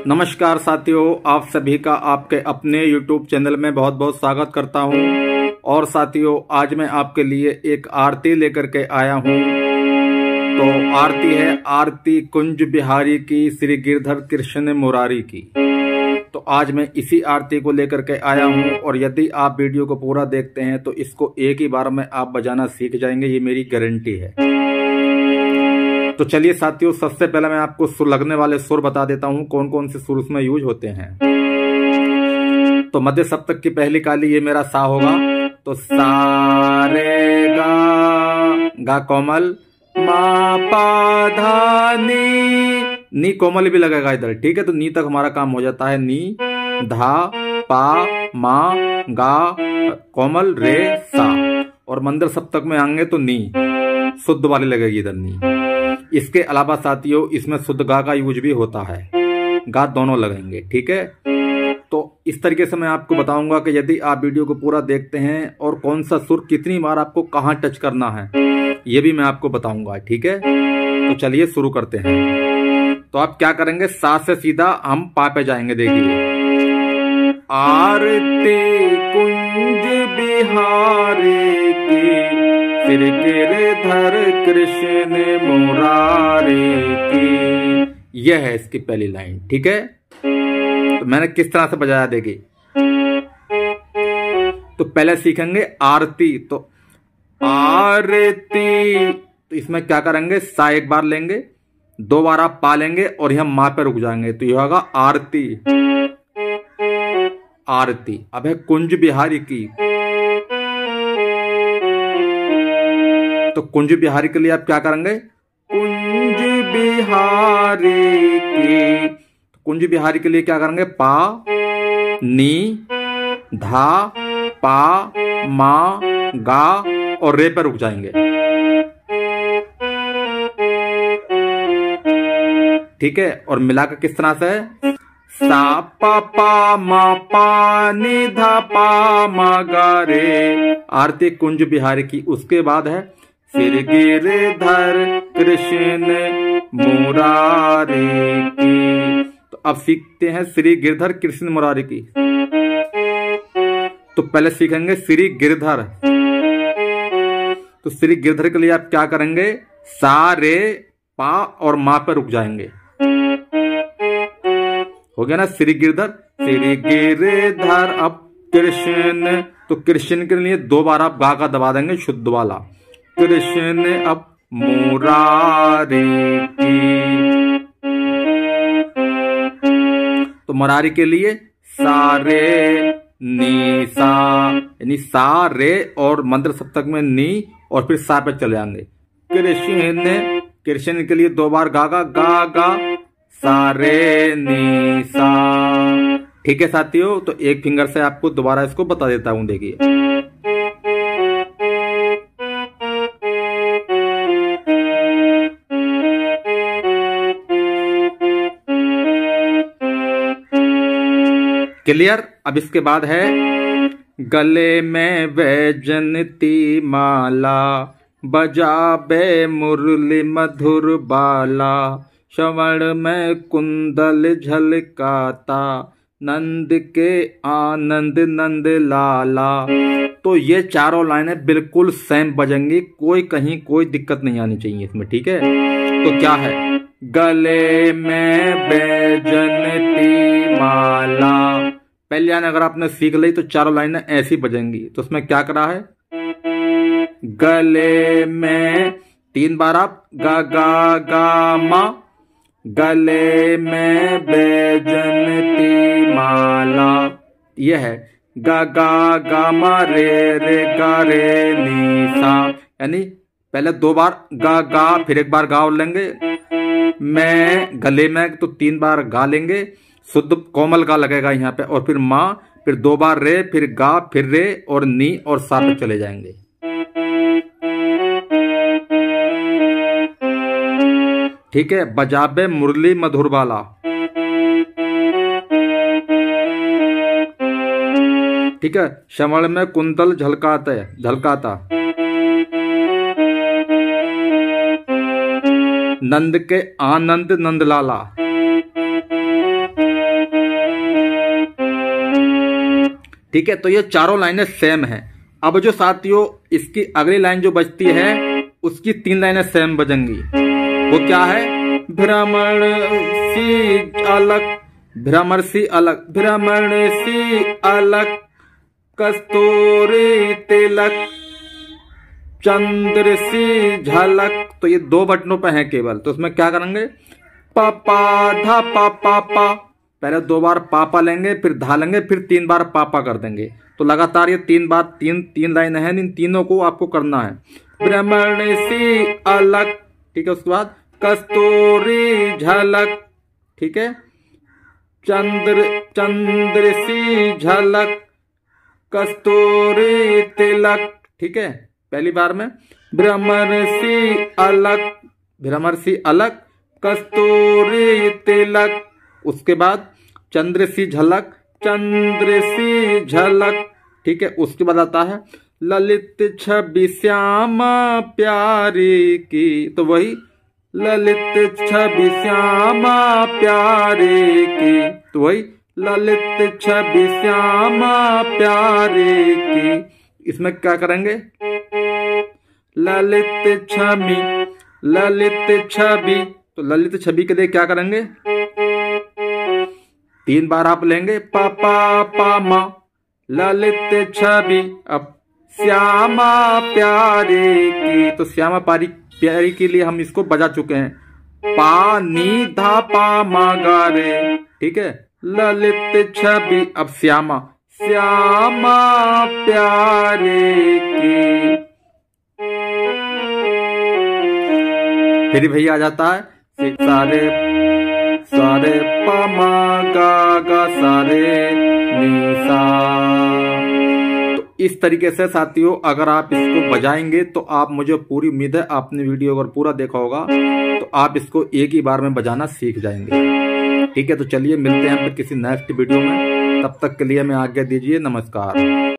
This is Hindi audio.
नमस्कार साथियों, आप सभी का आपके अपने YouTube चैनल में बहुत बहुत स्वागत करता हूं। और साथियों, आज मैं आपके लिए एक आरती लेकर के आया हूं। तो आरती है आरती कुंज बिहारी की, श्री गिरधर कृष्ण मुरारी की। तो आज मैं इसी आरती को लेकर के आया हूं, और यदि आप वीडियो को पूरा देखते हैं तो इसको एक ही बार में आप बजाना सीख जाएंगे, ये मेरी गारंटी है। तो चलिए साथियों, सबसे पहले मैं आपको सुर लगने वाले सुर बता देता हूं, कौन कौन से सुर उसमें यूज होते हैं। तो मध्य सप्तक की पहली काली ये मेरा सा होगा। तो सा रे गा कोमल, मा पा धा नी कोमल भी लगेगा इधर, ठीक है। तो नी तक हमारा काम हो जाता है। नी धा पा मा गा कोमल रे सा। और मंदिर सप्तक में आएंगे तो नी शुद्ध वाली लगेगी इधर नी। इसके अलावा साथियों, इसमें शुद्ध गा का यूज भी होता है, गा दोनों लगेंगे, ठीक है। तो इस तरीके से मैं आपको बताऊंगा कि यदि आप वीडियो को पूरा देखते हैं और कौन सा सुर कितनी बार आपको कहाँ टच करना है, ये भी मैं आपको बताऊंगा, ठीक है। तो चलिए शुरू करते हैं। तो आप क्या करेंगे, सा से सीधा हम पा पे जाएंगे। देखिए, आरती कुंज बिहारी की, श्री गिरधर कृष्ण मुरारी की। यह है इसकी पहली लाइन, ठीक है। तो मैंने किस तरह से बजाया, देखिए। तो पहले सीखेंगे आरती। तो आरती, तो इसमें क्या करेंगे, सा एक बार लेंगे, दो बार आप पा लेंगे और यहां मां पे रुक जाएंगे। तो यह होगा आरती आरती। अब है कुंज बिहारी की। तो कुंज बिहारी के लिए आप क्या करेंगे, कुंज बिहारी की। कुंज बिहारी के लिए क्या करेंगे, पा नी धा पा मा गा और रे पर रुक जाएंगे, ठीक है। और मिलाकर किस तरह से है, सा पा पा मा पा नी धा पा मा गा रे। आरती कुंज बिहारी की। उसके बाद है श्री गिरधर कृष्ण मुरारी की। तो अब सीखते हैं श्री गिरधर कृष्ण मुरारी की। तो पहले सीखेंगे श्री गिरधर। तो श्री गिरधर के लिए आप क्या करेंगे, सा रे पा और मा पर रुक जाएंगे, हो गया ना श्री गिरधर। श्री गिरधर। अब कृष्ण, तो कृष्ण के लिए दो बार आप गा का दबा देंगे, शुद्ध वाला कृष्ण। अब मुरारी की। तो मुरारी के लिए सा रे नी सा, यानी सा रे और मंत्र सप्तक में नी और फिर सा पे चले जाएंगे। कृष्ण, कृष्ण के लिए दो बार गा गा सा रे नी सा, ठीक है साथियों। तो एक फिंगर से आपको दोबारा इसको बता देता हूं, देखिए। क्लियर। अब इसके बाद है गले में वैजयंती माला, बजाबे मुरली मधुर बाला, श्रवण में कुंडल झलकाता, नंद के आनंद नंद लाला। तो ये चारों लाइनें बिल्कुल सेम बजेंगी, कोई कहीं कोई दिक्कत नहीं आनी चाहिए इसमें, ठीक है। तो क्या है, गले में वैजयंती माला। पहली लाइन अगर आपने सीख ली तो चारों लाइनें ऐसी बजेंगी। तो उसमें क्या करा है, गले में तीन बार आप गा मा, गले में वैजयंती माला। यह है गा मा रे गा रे नी सा, यानी पहले दो बार गा फिर एक बार गा और लेंगे। मैं गले में तो तीन बार गा लेंगे, शुद्ध कोमल गा लगेगा यहाँ पे, और फिर माँ, फिर दो बार रे, फिर गा, फिर रे और नी और सा पे चले जाएंगे। ठीक है। बजाबे मुरली मधुर बाला, ठीक है। श्रवण में कुंतल झलकाता, नंद के आनंद नंदलाला, ठीक है, तो ये चारों लाइनें सेम हैं। अब जो साथियों इसकी अगली लाइन जो बजती है उसकी 3 लाइनें सेम बजेंगी। वो क्या है? भ्रमण सी अलग, भ्रमर सी अलग, भ्रमण सी अलग, कस्तूरी तिलक, चंद्र सी झलक। तो ये 2 बटनों पे है केवल, तो उसमें क्या करेंगे? पा पा धा पा पा पा, पहले 2 बार पापा लेंगे, फिर धा लेंगे, फिर 3 बार पापा कर देंगे। तो लगातार ये 3 बार तीन लाइन है, इन तीनों को आपको करना है। भ्रमण सी अलग, ठीक है, उसके बाद कस्तूरी झलक, ठीक है, चंद्र सी झलक, कस्तूरी तिलक, ठीक है। पहली बार में भ्रमर सी अलग, भ्रमर सी अलग, कस्तूरी तिलक, उसके बाद चंद्र सी झलक, चंद्र सी झलक, ठीक है। उसके बाद आता है ललित छवि श्यामा प्यारी की, तो वही ललित छवि श्यामा प्यारी की, तो वही ललित छवि श्यामा प्यारी की। इसमें क्या करेंगे? ललित छवि, ललित छवि, तो ललित छवि के लिए क्या करेंगे? 3 बार आप लेंगे, पा पा पा मा, ललित छवि। अब श्यामा प्यारी की, तो श्यामा प्यारी के लिए हम इसको बजा चुके हैं, पा नी धा पा मा गा रे, ठीक है। ललित छवि, अब श्यामा, श्यामा प्यारे की। फिर भैया आ जाता है सारे सारे पमा गा गा सारे नी सा। तो इस तरीके से साथियों अगर आप इसको बजाएंगे तो आप, मुझे पूरी उम्मीद है आपने वीडियो अगर पूरा देखा होगा तो आप इसको एक ही बार में बजाना सीख जाएंगे। ठीक है, तो चलिए मिलते हैं फिर किसी नेक्स्ट वीडियो में। तब तक के लिए मैं आज्ञा दीजिए, नमस्कार।